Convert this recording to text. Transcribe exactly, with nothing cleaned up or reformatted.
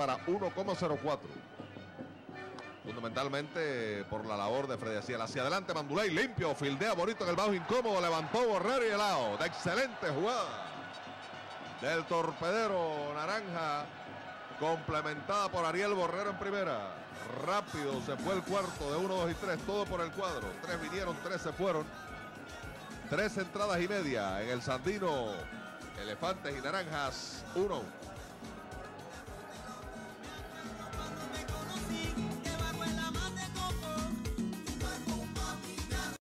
para uno coma cero cuatro. Fundamentalmente por la labor de Freddy Aciel. Hacia adelante Manduley, limpio, fildea bonito en el bajo incómodo, levantó Borrero y el out. De excelente jugada del torpedero naranja, complementada por Ariel Borrero en primera. Rápido se fue el cuarto de uno, dos y tres, todo por el cuadro. Tres vinieron, tres se fueron. Tres entradas y media en el Sandino. Elefantes y Naranjas, uno.